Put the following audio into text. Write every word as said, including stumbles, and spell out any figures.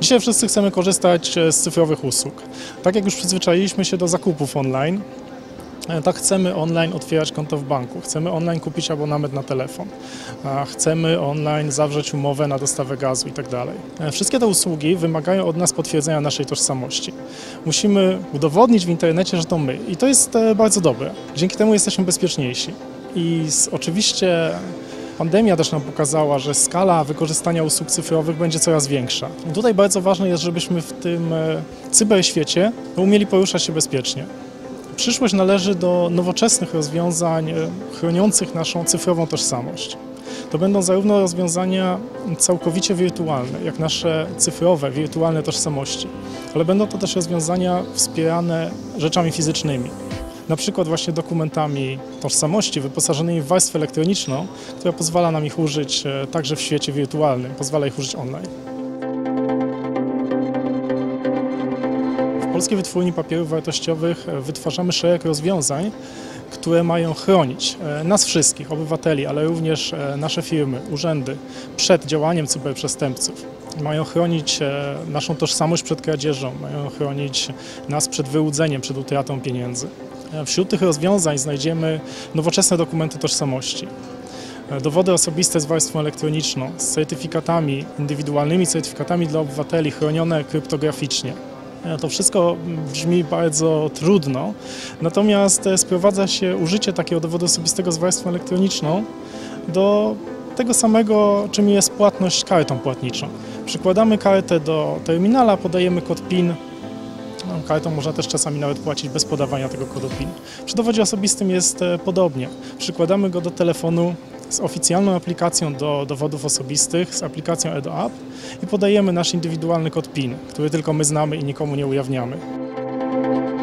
Dzisiaj wszyscy chcemy korzystać z cyfrowych usług. Tak jak już przyzwyczailiśmy się do zakupów online, tak chcemy online otwierać konto w banku, chcemy online kupić abonament na telefon, chcemy online zawrzeć umowę na dostawę gazu itd. Wszystkie te usługi wymagają od nas potwierdzenia naszej tożsamości. Musimy udowodnić w internecie, że to my i to jest bardzo dobre. Dzięki temu jesteśmy bezpieczniejsi. I z, oczywiście pandemia też nam pokazała, że skala wykorzystania usług cyfrowych będzie coraz większa. I tutaj bardzo ważne jest, żebyśmy w tym cyberświecie umieli poruszać się bezpiecznie. Przyszłość należy do nowoczesnych rozwiązań chroniących naszą cyfrową tożsamość. To będą zarówno rozwiązania całkowicie wirtualne, jak nasze cyfrowe, wirtualne tożsamości, ale będą to też rozwiązania wspierane rzeczami fizycznymi. Na przykład właśnie dokumentami tożsamości wyposażonymi w warstwę elektroniczną, która pozwala nam ich użyć także w świecie wirtualnym, pozwala ich użyć online. W Polskiej Wytwórni Papierów Wartościowych wytwarzamy szereg rozwiązań, które mają chronić nas wszystkich, obywateli, ale również nasze firmy, urzędy przed działaniem cyberprzestępców. Mają chronić naszą tożsamość przed kradzieżą, mają chronić nas przed wyłudzeniem, przed utratą pieniędzy. Wśród tych rozwiązań znajdziemy nowoczesne dokumenty tożsamości, dowody osobiste z warstwą elektroniczną, z certyfikatami, indywidualnymi certyfikatami dla obywateli chronione kryptograficznie. To wszystko brzmi bardzo trudno, natomiast sprowadza się użycie takiego dowodu osobistego z warstwą elektroniczną do tego samego, czym jest płatność kartą płatniczą. Przykładamy kartę do terminala, podajemy kod PIN. Kartą można też czasami nawet płacić bez podawania tego kodu PIN. Przy dowodzie osobistym jest podobnie. Przykładamy go do telefonu z oficjalną aplikacją do dowodów osobistych, z aplikacją EdoApp i podajemy nasz indywidualny kod PIN, który tylko my znamy i nikomu nie ujawniamy.